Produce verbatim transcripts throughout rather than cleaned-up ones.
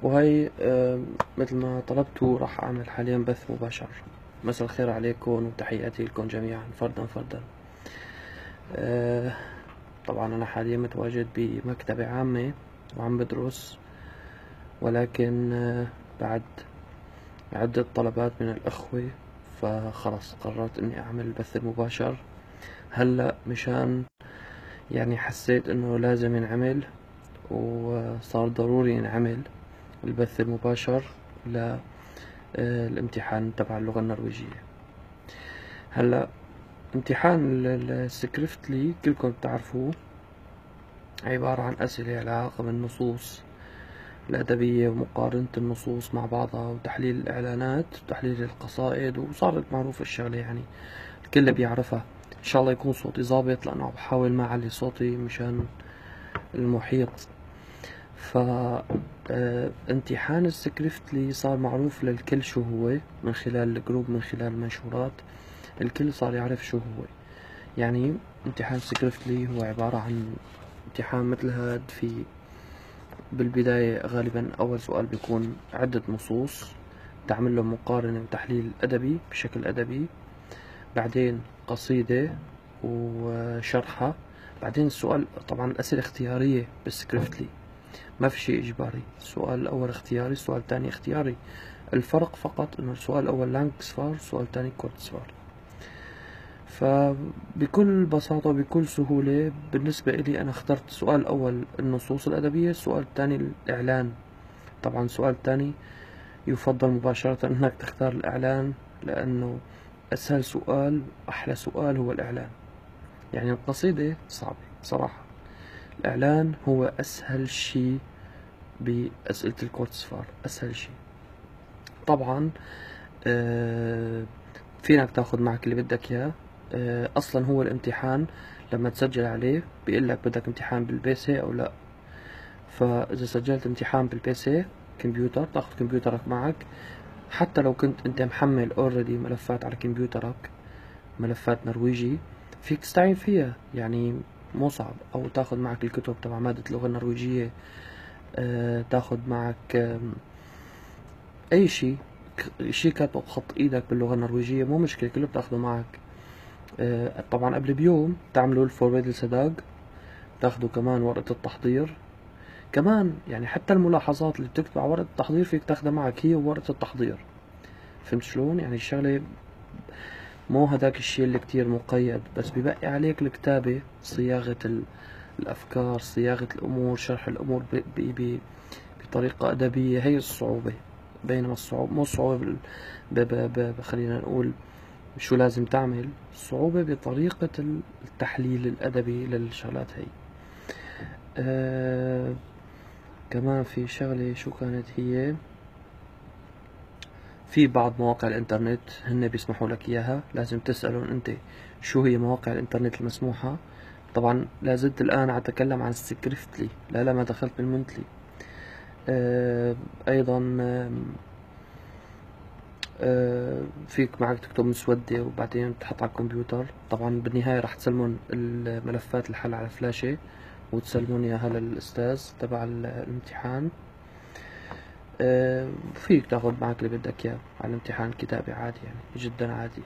وهي آه، مثل ما طلبتوا راح أعمل حاليا بث مباشر. مساء الخير عليكم وتحياتي لكم جميعا فردا فردا. آه، طبعا أنا حاليا متواجد بمكتبة عامة وعم بدرس، ولكن آه، بعد عدة طلبات من الأخوة فخلص قررت إني أعمل البث المباشر هلأ، مشان يعني حسيت إنه لازم ينعمل وصار ضروري ينعمل البث المباشر للامتحان تبع اللغة النرويجية. هلا امتحان السكريفتلي كلكم بتعرفوه عبارة عن أسئلة على علاقة بالنصوص الأدبية ومقارنة النصوص مع بعضها وتحليل الإعلانات وتحليل القصائد، وصارت معروفة الشغلة يعني الكل بيعرفها. إن شاء الله يكون صوتي ظابط لأنه بحاول ما أعلي صوتي مشان المحيط. ف آه، امتحان السكريفتلي صار معروف للكل شو هو من خلال الجروب، من خلال المنشورات، الكل صار يعرف شو هو. يعني امتحان السكريفتلي هو عبارة عن امتحان مثل هاد. في بالبداية غالبا أول سؤال بيكون عدة نصوص تعمل له مقارنة وتحليل أدبي بشكل أدبي، بعدين قصيدة وشرحها، بعدين السؤال. طبعا الأسئلة اختيارية بالسكريفتلي، ما في شيء إجباري. السؤال الأول اختياري، السؤال الثاني اختياري. الفرق فقط إنه السؤال الأول لانكسفار، السؤال الثاني كورتسفار. فبكل بساطة وبكل سهولة بالنسبة إلي أنا اخترت السؤال الأول النصوص الأدبية، السؤال الثاني الإعلان. طبعا السؤال الثاني يفضل مباشرة أنك تختار الإعلان، لأنه أسهل سؤال وأحلى سؤال هو الإعلان. يعني القصيدة صعبة بصراحة، الإعلان هو أسهل شيء بأسئلة الكورتسفار، أسهل شيء. طبعا آه فينك تاخد معك اللي بدك إياه. آه أصلا هو الامتحان لما تسجل عليه بيقول لك بدك امتحان بالبيسي أو لا. فإذا سجلت امتحان بالبيسي كمبيوتر، تاخد كمبيوترك معك. حتى لو كنت انت محمل اوريدي ملفات على كمبيوترك، ملفات نرويجي، فيك تستعين فيها، يعني مو صعب. او تاخد معك الكتب تبع مادة اللغة النرويجية، آه تاخد معك آه اي شيء شيء كاتبه بخط ايدك باللغة النرويجية، مو مشكلة، كله بتاخده معك. آه طبعا قبل بيوم تعملوا الفورورد السداق، تاخدوا كمان ورقة التحضير كمان. يعني حتى الملاحظات اللي بتكتب على ورقة التحضير فيك تاخدها معك، هي وورقة التحضير. فهمت شلون؟ يعني الشغلة مو هداك الشيء اللي كتير مقيد، بس بيبقي عليك الكتابة، صياغة الأفكار، صياغة الأمور، شرح الأمور ب ب ب بطريقة أدبية. هي الصعوبة. بينما الصعوبة مو الصعوبة ب ب ب خلينا نقول شو لازم تعمل، الصعوبة بطريقة التحليل الأدبي للشغلات هي. آه كمان في شغلة شو كانت هي، في بعض مواقع الانترنت هن بيسمحوا لك اياها، لازم تسألهم انت شو هي مواقع الانترنت المسموحة. طبعا لازلت الان اتكلم عن السكريفتلي، لا لا ما دخلت بالمنتلي. آه ايضا آه آه فيك معك تكتب مسودة وبعدين تحط على الكمبيوتر. طبعا بالنهاية راح تسلمون الملفات الحل على فلاشة وتسلمون اياها للاستاذ تبع الامتحان. آه فيك تاخد معك اللي بدك اياه على الامتحان كتابي عادي، يعني جدا عادي.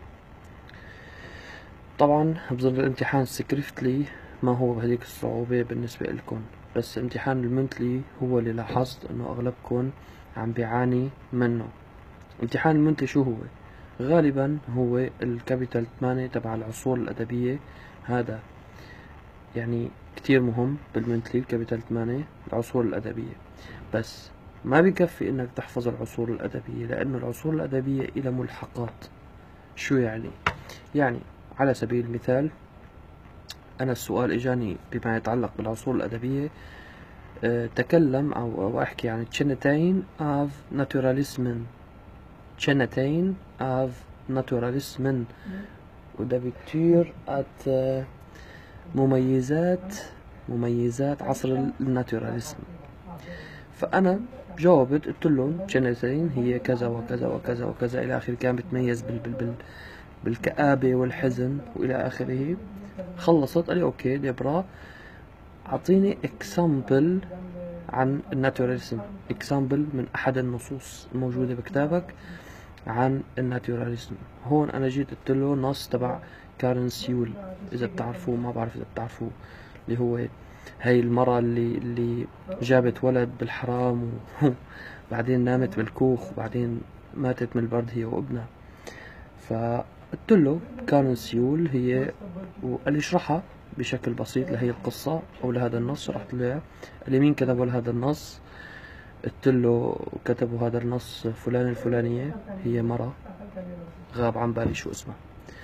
طبعا بظن الامتحان السكريفتلي ما هو بهذيك الصعوبة بالنسبة لكم، بس امتحان المنتلي هو اللي لاحظت انه اغلبكم عم بيعاني منه. امتحان المنتلي شو هو؟ غالبا هو الكابيتال ثمانية تبع العصور الأدبية. هذا يعني كتير مهم بالمنتلي، الكابيتال ثمانية العصور الأدبية. بس ما بكفي انك تحفظ العصور الأدبية، لأنه العصور الأدبية إلى ملحقات. شو يعني؟ يعني على سبيل المثال أنا السؤال إجاني بما يتعلق بالعصور الأدبية. أه تكلم أو, أو أحكي عن تشينتين أف ناتوراليسمن. تشينتين أف ناتوراليسمن، وده بكتير أت مميزات مميزات عصر الناتوراليسم. فأنا جاوبت قلت لهم تشينتين هي كذا وكذا وكذا وكذا إلى آخره، كان بتميز بال بال بال بالكآبة والحزن وإلى آخره. خلصت قال لي أوكي ديبرا أعطيني اكزامبل عن الناتوراليزم، اكزامبل من أحد النصوص الموجودة بكتابك عن الناتوراليزم. هون أنا جيت قلت له نص تبع كارن سيول، إذا بتعرفوه، ما بعرف إذا بتعرفوه، اللي هو هاي المرأة اللي اللي جابت ولد بالحرام وبعدين نامت بالكوخ وبعدين ماتت من البرد هي وابنها. فقلت له كارن سيول هي، وقال لي اشرحها بشكل بسيط لهي القصة أو لهذا النص. شرحت له إياه. قال لي مين كتبوا هذا النص؟ قلت له كتبوا هذا النص فلان الفلانية، هي مرة غاب عن بالي شو اسمها.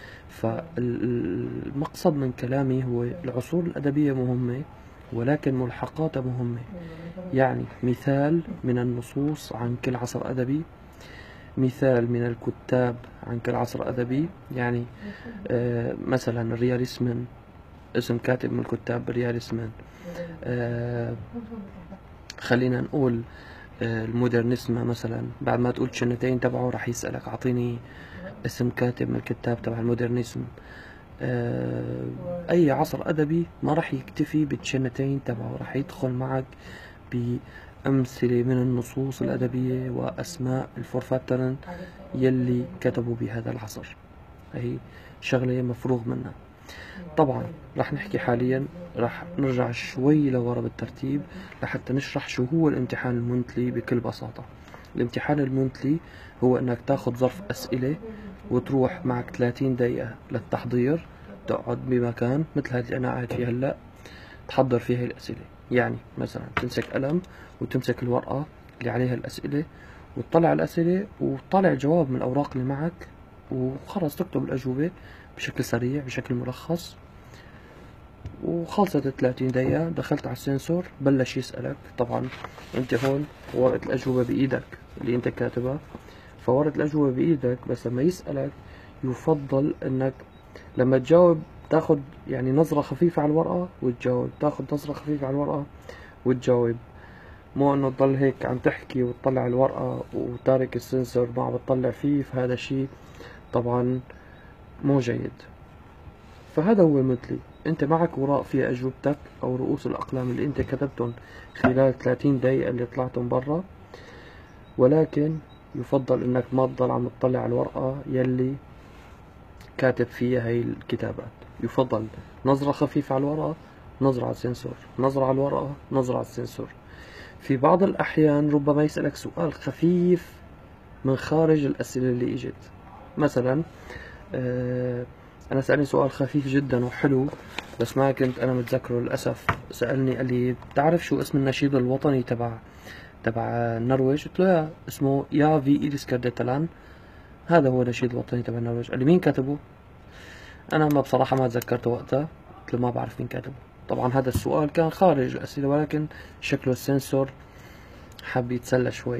فالمقصد من كلامي هو العصور الأدبية مهمة، ولكن ملحقاتها مهمة. يعني مثال من النصوص عن كل عصر أدبي، مثال من الكتاب عن كل عصر أدبي. يعني آه مثلا الرياليسمن، اسم كاتب من الكتاب الرياليسمن. آه خلينا نقول آه المودرنسمة مثلا، بعد ما تقول شنتين تبعه راح يسألك أعطيني اسم كاتب من الكتاب تبع المودرنسم. آه أي عصر أدبي ما راح يكتفي بالشنتين تبعه، راح يدخل معك بأمثلة من النصوص الأدبية وأسماء الفورفاترن يلي كتبوا بهذا العصر. هي شغلة مفروغ منها. طبعا راح نحكي حاليا، راح نرجع شوي لورا بالترتيب لحتى نشرح شو هو الامتحان المنتلي بكل بساطة. الامتحان المنتلي هو انك تاخذ ظرف اسئلة وتروح معك ثلاثين دقيقة للتحضير، تقعد بمكان مثل هذه اللي انا قاعد فيها هلا، تحضر فيها هي الاسئلة. يعني مثلا تمسك قلم وتمسك الورقة اللي عليها الاسئلة وتطلع الاسئلة وتطلع الجواب من الاوراق اللي معك، وخلص تكتب الاجوبة بشكل سريع بشكل ملخص. وخلصت ثلاثين دقيقة، دخلت على السنسور بلش يسألك. طبعا انت هون ورقة الأجوبة بإيدك اللي انت كاتبها، فورقة الأجوبة بإيدك، بس لما يسألك يفضل انك لما تجاوب تاخد يعني نظرة خفيفة على الورقة وتجاوب، تاخد نظرة خفيفة على الورقة وتجاوب، مو انه تضل هيك عم تحكي وتطلع الورقة وتارك السنسور ما عم بتطلع فيه. فهذا شيء طبعا مو جيد. فهذا هو مثلي، انت معك وراء فيها اجوبتك او رؤوس الاقلام اللي انت كتبتهم خلال ثلاثين دقيقة اللي طلعتهم برا، ولكن يفضل انك ما تضل عم تطلع على الورقة يلي كاتب فيها هي الكتابات. يفضل نظرة خفيفة على الورقة، نظرة على السنسور، نظرة على الورقة، نظرة على السنسور. في بعض الاحيان ربما يسألك سؤال خفيف من خارج الاسئلة اللي اجت. مثلا آه أنا سألني سؤال خفيف جدا وحلو بس ما كنت أنا متذكره للأسف. سألني قال لي بتعرف شو اسم النشيد الوطني تبع تبع النرويج؟ قلت له يا اسمه يا في إيرسكارديتالان، هذا هو النشيد الوطني تبع النرويج. قال لي مين كتبه؟ أنا ما بصراحة ما تذكرته وقتها، قلت له ما بعرف مين كتبه. طبعا هذا السؤال كان خارج الأسئلة، ولكن شكله السنسور حب يتسلى شوي.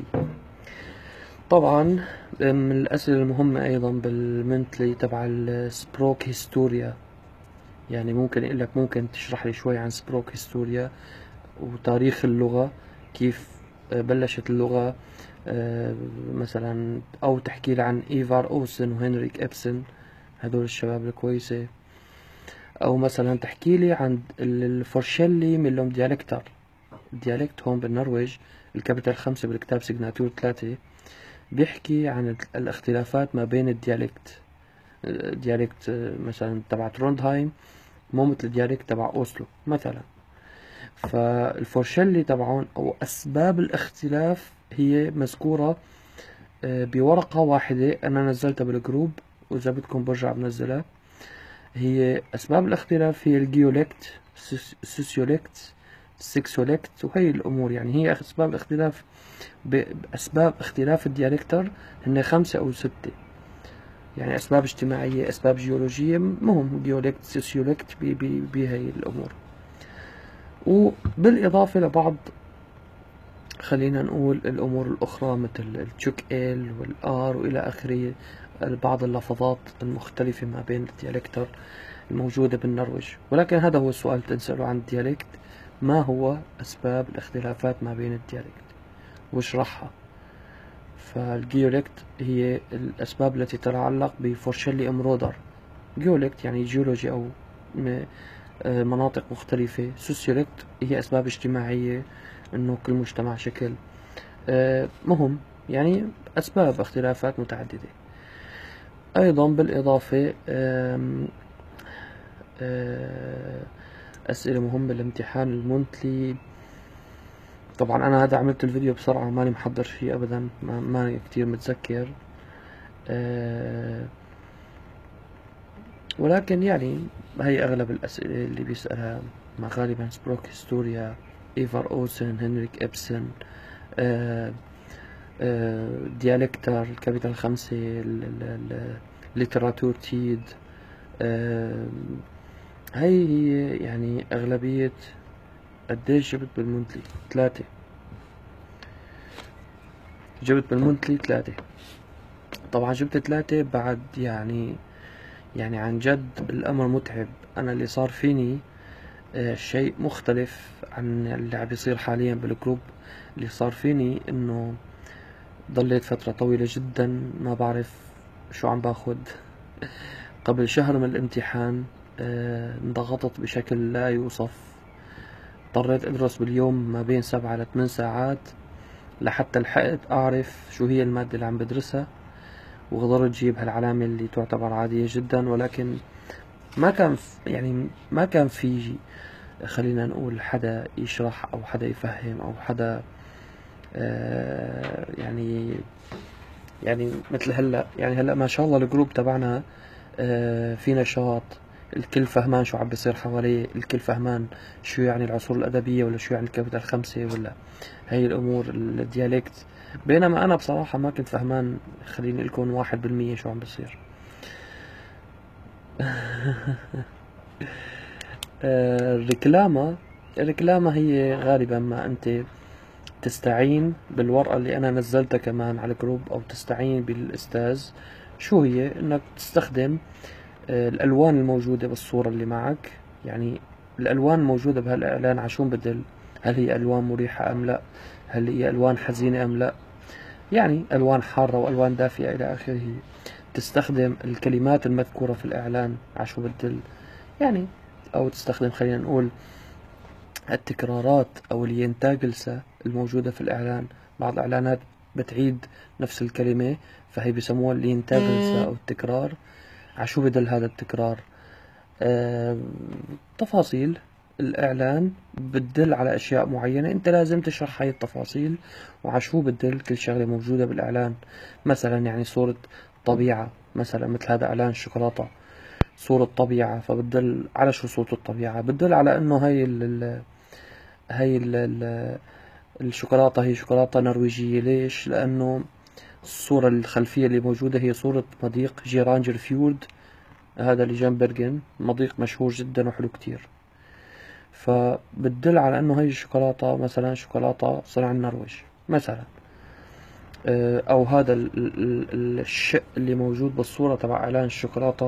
طبعا من الأسئلة المهمة أيضا بالمنتلي تبع السبروك هيستوريا، يعني ممكن يقول لك ممكن تشرح لي شوي عن سبروك هيستوريا وتاريخ اللغة، كيف بلشت اللغة مثلا، أو تحكي لي عن إيفار أوسن وهنريك إبسن، هذول الشباب الكويسة. أو مثلا تحكي لي عن الفورشيلي ميلوم ديالكتر. الديالكت هون بالنرويج الكابيتال خمسة بالكتاب سيجناتور ثلاثة بيحكي عن الاختلافات ما بين الديالكت. ديالكت مثلا تبع تروندهايم مو مثل الديالكت تبع أوسلو مثلا. فالفورشيلي تبعون أو أسباب الاختلاف هي مذكورة بورقة واحدة أنا نزلتها بالجروب، وإذا بدكم برجع بنزلها. هي أسباب الاختلاف هي الجيولكت، السوسيولكت، السكسولكت، وهي الأمور. يعني هي أسباب الاختلاف، بأسباب اختلاف الديالكتر هن خمسة أو ستة. يعني أسباب اجتماعية، أسباب جيولوجية، مهم جيولكت، سوسيولكت، بهي الأمور. وبالإضافة لبعض خلينا نقول الأمور الأخرى مثل التشوك إل والآر وإلى آخره، بعض اللفظات المختلفة ما بين الديالكتر الموجودة بالنرويج. ولكن هذا هو السؤال تنسأله عن الديالكت، ما هو أسباب الاختلافات ما بين الديالكت واشرحها. فالجيولكت هي الأسباب التي تتعلق بفورشيلي أمرودر. جيولكت يعني جيولوجي أو مناطق مختلفة. سوسيولكت هي أسباب اجتماعية انه كل مجتمع شكل. آه مهم يعني اسباب اختلافات متعددة. ايضا بالاضافة آم آه اسئلة مهمة بالامتحان المونثلي. طبعا انا هذا عملت الفيديو بسرعة، ماني محضر شيء ابدا، ما ماني كتير متذكر. آه ولكن يعني هي اغلب الاسئلة اللي بيسألها ما غالبا سبروك هيستوريا، ايفر اوسن، هنريك ابسن، آه آه ديالكتر، الكابيتال الخمسة، ليتراتور تيد. آه هي هي يعني اغلبية. قديش جبت بالمونثلي؟ ثلاثة. جبت بالمونثلي ثلاثة. طبعا جبت ثلاثة بعد يعني يعني عن جد الأمر متعب. أنا اللي صار فيني آه شيء مختلف عن اللي عم بيصير حاليا بالجروب. اللي صار فيني إنه ضليت فترة طويلة جدا ما بعرف شو عم باخد. قبل شهر من الامتحان آه انضغطت بشكل لا يوصف. اضطريت أدرس باليوم ما بين سبعة لثمان ساعات لحتى لحقت أعرف شو هي المادة اللي عم بدرسها، وقدرت تجيب هالعلامة اللي تعتبر عادية جدا. ولكن ما كان يعني ما كان في خلينا نقول حدا يشرح أو حدا يفهم أو حدا آه يعني يعني مثل هلا. يعني هلا ما شاء الله الجروب تبعنا آه في نشاط، الكل فهمان شو عم بيصير حواليه، الكل فهمان شو يعني العصور الأدبية ولا شو يعني الكابيتال الخمسة ولا هاي الأمور الديالكت. بينما أنا بصراحة ما كنت فهمان، خليني لكم واحد بالمية شو عم بيصير. آه، الركلامة الركلامة هي غالبا ما أنت تستعين بالورقة اللي أنا نزلتها كمان على الجروب، أو تستعين بالأستاذ. شو هي؟ إنك تستخدم آه، الألوان الموجودة بالصورة اللي معك. يعني الألوان الموجودة بهالإعلان عشان بدل، هل هي ألوان مريحة أم لا؟ هل هي ألوان حزينة أم لا؟ يعني ألوان حارة وألوان دافئة إلى آخره. تستخدم الكلمات المذكورة في الإعلان عشو بدل يعني، أو تستخدم خلينا نقول التكرارات أو الينتاجلسة الموجودة في الإعلان. بعض الإعلانات بتعيد نفس الكلمة، فهي بسموها الينتاجلسة أو التكرار. عشو بدل هذا التكرار؟ آه تفاصيل الإعلان بتدل على أشياء معينة، أنت لازم تشرح هاي التفاصيل وعشو بتدل كل شغلة موجودة بالإعلان. مثلا يعني صورة طبيعة، مثلا مثل هذا إعلان الشوكولاتة، صورة طبيعة، فبتدل على شو صورة الطبيعة؟ بتدل على إنه هاي ال هاي ال ال الشوكولاتة هي شوكولاتة نرويجية. ليش؟ لأنه الصورة الخلفية اللي موجودة هي صورة مضيق جيرانجر فيورد، هذا اللي جنب برغن، مضيق مشهور جدا وحلو كتير. فبتدل على انه هي الشوكولاتة مثلا شوكولاتة صنع النرويج مثلا. او هذا الشق اللي موجود بالصورة تبع اعلان الشوكولاتة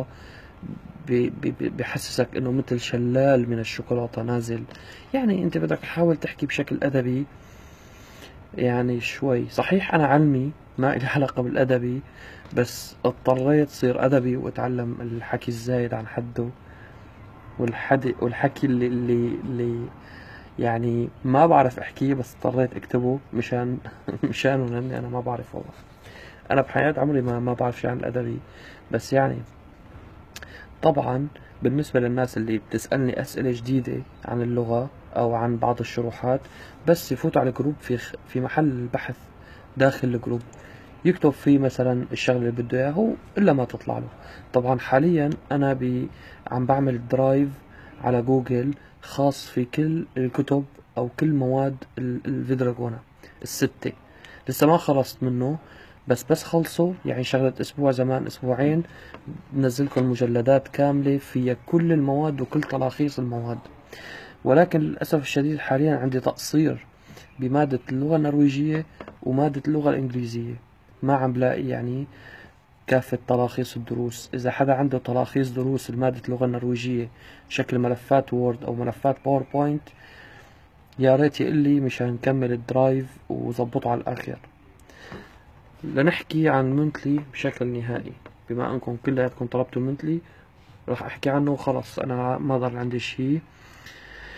بحسسك انه مثل شلال من الشوكولاتة نازل. يعني انت بدك تحاول تحكي بشكل ادبي يعني شوي. صحيح انا علمي ما إلي علاقة بالادبي، بس اضطريت صير ادبي واتعلم الحكي الزايد عن حده، والحدي والحكي اللي اللي اللي يعني ما بعرف احكيه بس اضطريت اكتبه مشان مشانه، لاني انا ما بعرف والله. انا بحياة عمري ما ما بعرف شيء عن الادبي. بس يعني طبعا بالنسبة للناس اللي بتسألني اسئلة جديدة عن اللغة او عن بعض الشروحات، بس يفوتوا على الجروب في في محل البحث داخل الجروب، يكتب فيه مثلا الشغله اللي بده اياه الا ما تطلع له. طبعا حاليا انا ب عم بعمل درايف على جوجل خاص في كل الكتب او كل مواد الفيدراغونا الستة. لسه ما خلصت منه، بس بس خلصوا يعني شغلة اسبوع زمان اسبوعين بنزلكم مجلدات كاملة فيها كل المواد وكل تلاخيص المواد. ولكن للأسف الشديد حاليا عندي تقصير بمادة اللغة النرويجية ومادة اللغة الإنجليزية، ما عم بلاقي يعني كافة تلاخيص الدروس. إذا حدا عنده تلاخيص دروس المادة اللغة النرويجية شكل ملفات وورد أو ملفات باوربوينت، يا ريت يقلي مشان نكمل الدرايف وظبطه على الآخر. لنحكي عن منتلي بشكل نهائي، بما أنكم كلياتكم طلبتوا منتلي راح أحكي عنه وخلص. أنا ما ضل عندي شي.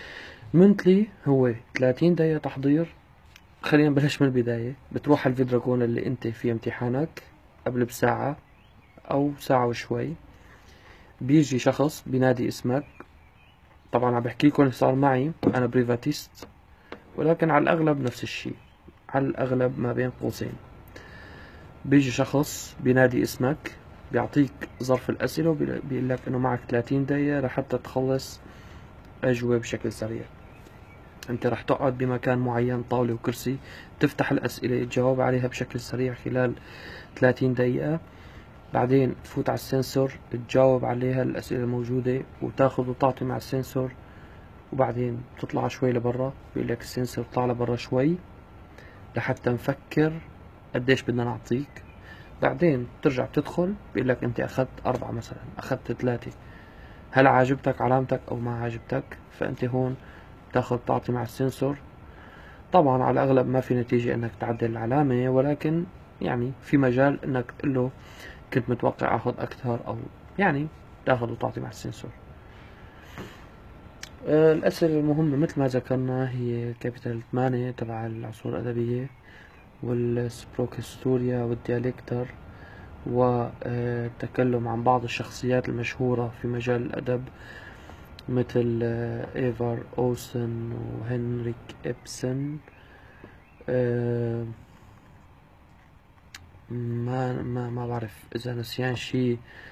منتلي هو ثلاثين دقيقة تحضير. خلينا نبلش من البداية. بتروح على الفيدراغون اللي انت في امتحانك قبل بساعة او ساعة وشوي، بيجي شخص بينادي اسمك. طبعا عم بحكي لكم اللي صار معي، انا بريفاتيست، ولكن على الاغلب نفس الشيء، على الاغلب ما بين قوسين. بيجي شخص بينادي اسمك، بيعطيك ظرف الاسئلة وبيقول لك انه معك ثلاثين دقيقة لحتى تخلص اجوبة بشكل سريع. انت رح تقعد بمكان معين، طاولة وكرسي، تفتح الاسئلة تجاوب عليها بشكل سريع خلال ثلاثين دقيقة. بعدين تفوت على السنسور تجاوب عليها الاسئلة الموجودة وتاخذ وتعطي مع السنسور. وبعدين تطلع شوي لبرا، بيقول لك السنسور طلع لبرا شوي لحتى نفكر قديش بدنا نعطيك. بعدين بترجع بتدخل، بيقول لك انت اخذت اربعة مثلا، اخذت ثلاثة، هل عاجبتك علامتك او ما عاجبتك؟ فانت هون بتاخذ تعطي مع السنسور. طبعا على الاغلب ما في نتيجة انك تعدل العلامة، ولكن يعني في مجال انك تقول له كنت متوقع اخذ اكثر، او يعني تاخذ وتعطي مع السنسور. أه الاسئلة المهمة مثل ما ذكرنا هي كابيتال ثمانية تبع العصور الادبية، والسبروكستوريا والديالكتر، والتكلم عن بعض الشخصيات المشهورة في مجال الأدب مثل إيفار أوسن وهنريك إبسن. ما ما ما بعرف إذا نسيان شي.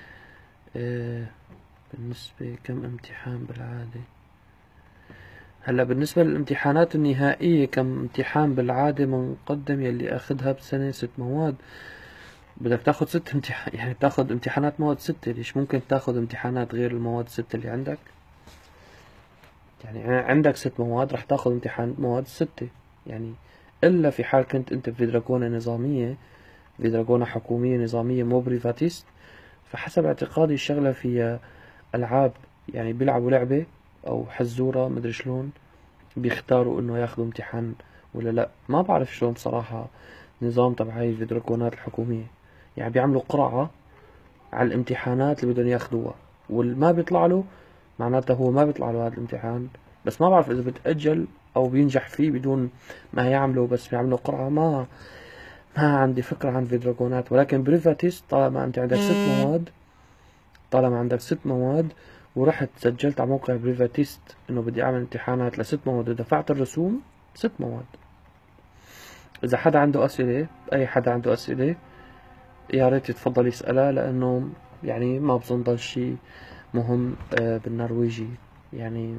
بالنسبة كم امتحان بالعادة؟ هلا بالنسبة للامتحانات النهائية كم امتحان بالعادة منقدم يلي أخدها بسنة ست مواد. بدك تاخد ست امتحان، يعني بتاخد امتحانات مواد ستة. ليش ممكن تاخد امتحانات غير المواد الستة اللي عندك؟ يعني عندك ست مواد رح تاخد امتحان مواد ستة يعني، إلا في حال كنت أنت في دراجونة نظامية، في دراجونة حكومية نظامية مو بريفاتيست. فحسب اعتقادي الشغلة فيها ألعاب، يعني بيلعبوا لعبة أو حزورة مدري شلون بيختاروا إنه ياخدوا امتحان ولا لأ. ما بعرف شلون صراحة نظام تبع هاي الفيدراجونات الحكومية. يعني بيعملوا قرعة على الامتحانات اللي بدهم ياخدوها، واللي ما بيطلع له معناته هو ما بيطلع له هذا الامتحان. بس ما بعرف اذا بتأجل او بينجح فيه بدون ما يعملوا، بس بيعملوا قرعة. ما ما عندي فكرة عن فيدراغونات، ولكن بريفاتيست طالما انت عندك ست مواد، طالما عندك ست مواد ورحت سجلت على موقع بريفاتيست انه بدي اعمل امتحانات لست مواد ودفعت الرسوم، ست مواد. اذا حدا عنده اسئلة، اي حدا عنده اسئلة يا ريت يتفضل يسألها، لانه يعني ما بظن ضل شي مهم بالنرويجي. يعني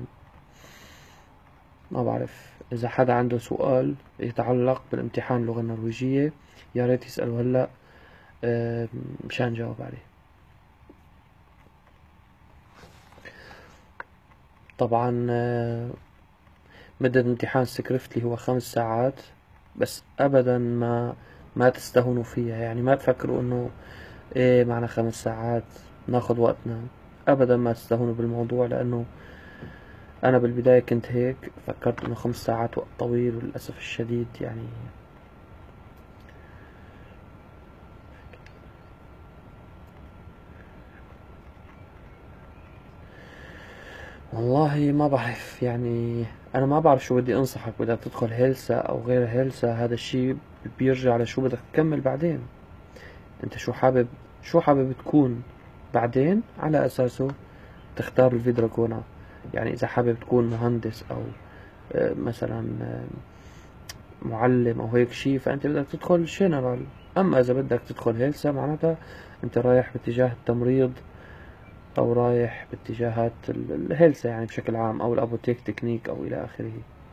ما بعرف اذا حدا عنده سؤال يتعلق بالامتحان اللغة النرويجية يا ريت يسأله هلا مشان نجاوب عليه. طبعا مدة امتحان سكريفتلي هو خمس ساعات، بس ابدا ما ما تستهونوا فيها. يعني ما تفكروا انه ايه معنا خمس ساعات ناخد وقتنا، ابدا ما تستهونوا بالموضوع. لانه انا بالبداية كنت هيك فكرت انه خمس ساعات وقت طويل، وللأسف الشديد يعني والله ما بعرف. يعني انا ما بعرف شو بدي انصحك، بدك تدخل هيلسا او غير هيلسا، هذا الشيء بيرجع لشو بدك تكمل بعدين. انت شو حابب، شو حابب تكون بعدين، على اساسه تختار الفيدراغونا. يعني اذا حابب تكون مهندس او مثلا معلم او هيك شيء، فانت بدك تدخل جنرال. اما اذا بدك تدخل هيلسا معناتها انت رايح باتجاه التمريض، او رايح باتجاهات الهيلسا يعني بشكل عام، او الابوتيك تكنيك او الى اخره.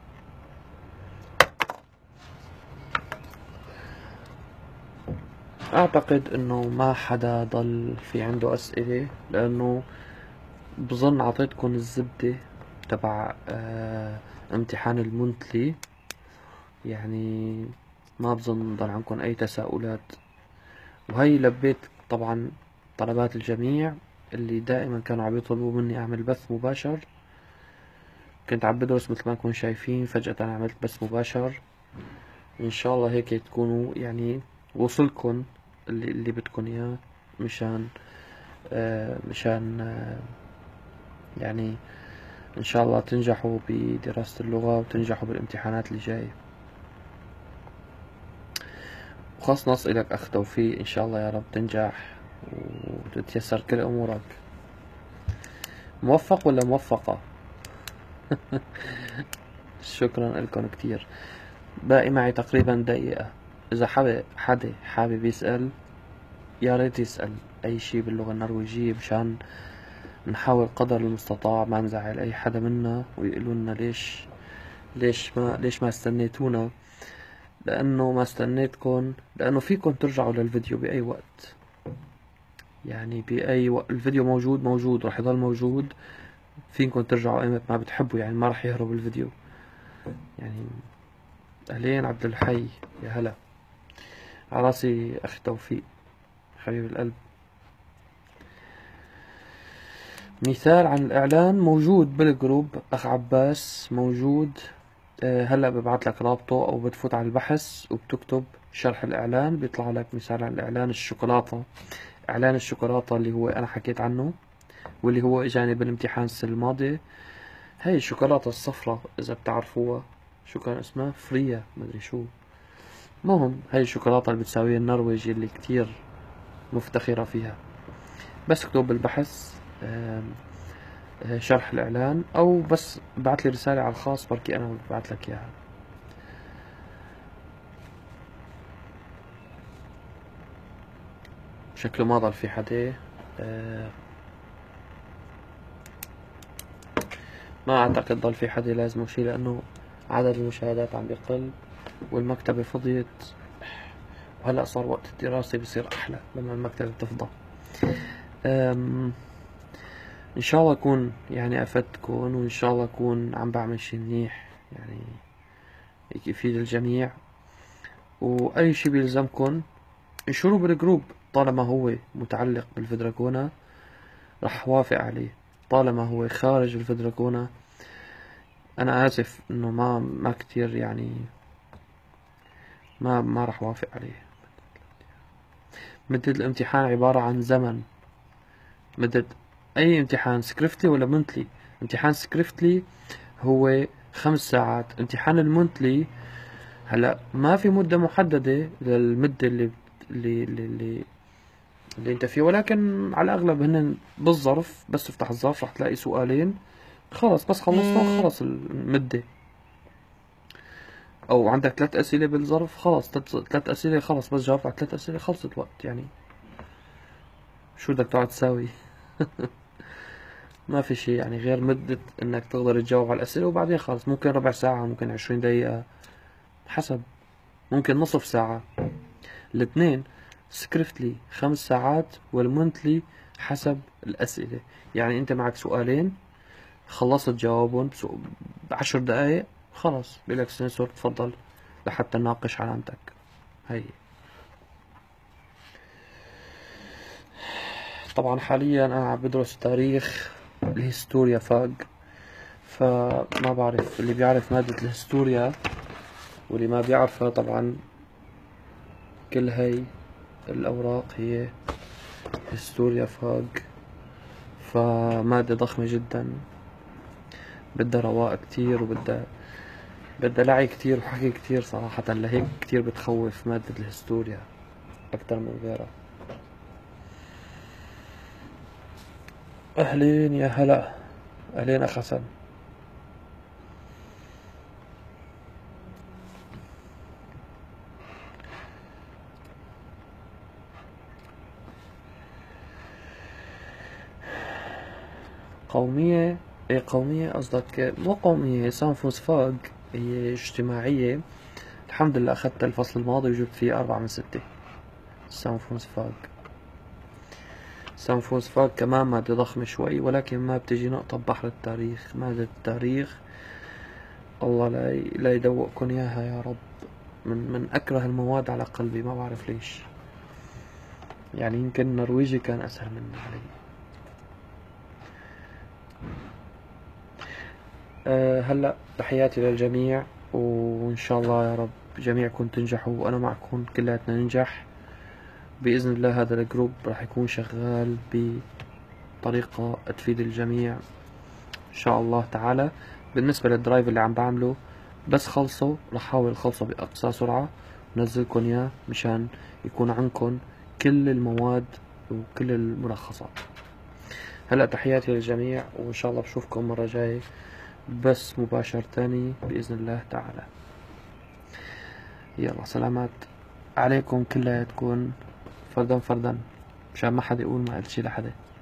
اعتقد انه ما حدا ضل في عنده اسئلة، لانه بظن عطيتكم الزبدة تبع اه امتحان المونتلي. يعني ما بظن ضل عندكم اي تساؤلات، وهي لبيت طبعا طلبات الجميع اللي دائما كانوا عم يطلبوا مني اعمل بث مباشر. كنت عم بدرس مثل ما تكونوا شايفين، فجأة عملت بث مباشر. ان شاء الله هيك تكونوا يعني وصلكن اللي, اللي بدكن اياه، مشان آه مشان آه يعني إن شاء الله تنجحوا بدراسة اللغة وتنجحوا بالامتحانات اللي جاية. وخاص نص إلك أخ توفيق، إن شاء الله يا رب تنجح وتتيسر كل أمورك. موفق ولا موفقة؟ شكرا لكم كتير. باقي معي تقريبا دقيقة. إذا حابب حدا حابب يسأل يا ريت يسأل أي شي باللغة النرويجية، مشان نحاول قدر المستطاع ما نزعل أي حدا منا ويقولوا لنا ليش ليش ما ليش ما استنيتونا. لأنه ما استنيتكم، لأنه فيكم ترجعوا للفيديو بأي وقت، يعني بأي وقت الفيديو موجود موجود رح يضل موجود، فيكم ترجعوا أيمت ما بتحبوا، يعني ما رح يهرب الفيديو. يعني أهلين عبد الحي، يا هلا على راسي أخي توفيق حبيب القلب. مثال عن الإعلان موجود بالجروب، أخ عباس موجود. أه هلا ببعت لك رابطه، أو بتفوت على البحث وبتكتب شرح الإعلان بيطلع لك مثال عن الإعلان الشوكولاتة. إعلان الشوكولاتة اللي هو أنا حكيت عنه، واللي هو إجاني بالامتحان السنة الماضية. هاي الشوكولاتة الصفراء إذا بتعرفوها، شو كان اسمها؟ فريا مدري شو. مهم هاي الشوكولاتة اللي بتساويها النرويج اللي كتير مفتخرة فيها. بس اكتب بالبحث شرح الإعلان، أو بس بعت لي رسالة على الخاص بركي أنا ببعت لك إياها. شكله ما ضل في حدا. أه ما أعتقد ضل في حدا لازم شي، لأنه عدد المشاهدات عم بيقل والمكتبة فضيت، وهلأ صار وقت الدراسة بصير أحلى لما المكتبة تفضى. إن شاء الله أكون يعني أفدتكم، وإن شاء الله أكون عم بعمل شي منيح يعني يفيد الجميع. وأي شي بيلزمكن انشروا بالجروب، طالما هو متعلق بالفيدراغونا رح وافق عليه، طالما هو خارج الفيدراغونا أنا آسف إنه ما ما كتير يعني ما ما رح وافق عليه. مدة الامتحان عبارة عن زمن. مدة أي امتحان سكريفتلي ولا منتلي؟ امتحان سكريفتلي هو خمس ساعات. امتحان المنتلي هلا ما في مدة محددة للمدة اللي اللي اللي, اللي, اللي انت فيه، ولكن على الأغلب هن بالظرف، بس افتح الظرف رح تلاقي سؤالين خلص، بس خلصنا خلص المدة. أو عندك ثلاث أسئلة بالظرف خلص، ثلاث أسئلة خلص، بس جاوبت على ثلاث أسئلة خلصت الوقت. يعني شو بدك تقعد تساوي؟ ما في شي يعني غير مدة انك تقدر تجاوب على الأسئلة، وبعدين خلص ممكن ربع ساعة، ممكن عشرين دقيقة، حسب، ممكن نصف ساعة. الاثنين سكريفتلي خمس ساعات، والمنتلي حسب الأسئلة. يعني انت معك سؤالين خلصت جوابهم بعشر دقايق خلص بيقلك سنسور تفضل لحتى نناقش علامتك. هي طبعا حاليا انا عم بدرس تاريخ الهستوريا فاق، فما بعرف اللي بيعرف مادة الهستوريا واللي ما بيعرفها. طبعا كل هاي الأوراق هي هستوريا فاق، فمادة ضخمة جدا، بدها رواق كتير، وبدها بدها لعي كتير وحكي كتير صراحة. لهيك كتير بتخوف مادة الهستوريا أكتر من غيرها. أهلين يا هلا، أهلين أخ حسن. قومية؟ ايه قومية قصدك؟ مو قومية، سانفوس فاق هي اجتماعية. الحمد لله أخذت الفصل الماضي وجبت فيه أربعة من ستة. سانفوس فاق سانفوس فاق كمان مادة ضخمة شوي، ولكن ما بتجي نقطة ببحر التاريخ. مادة التاريخ الله لا لا يدوقكن إياها يا رب، من من أكره المواد على قلبي، ما بعرف ليش. يعني يمكن النرويجي كان أسهل منه علي. أه هلا تحياتي للجميع، وإن شاء الله يا رب جميعكم تنجحوا وأنا معكم كلياتنا ننجح بإذن الله. هذا الجروب راح يكون شغال بطريقة تفيد الجميع. إن شاء الله تعالى. بالنسبة للدرايف اللي عم بعمله بس خلصه رح حاول أخلصه بأقصى سرعة ونزلكن إياه مشان يكون عندكن كل المواد وكل الملخصات. هلأ تحياتي للجميع، وإن شاء الله بشوفكم مرة جاي بس مباشر تاني بإذن الله تعالى. يلا سلامات عليكم كلياتكم فردا فردا مشان ما حدا يقول ما قلت شي لحدا.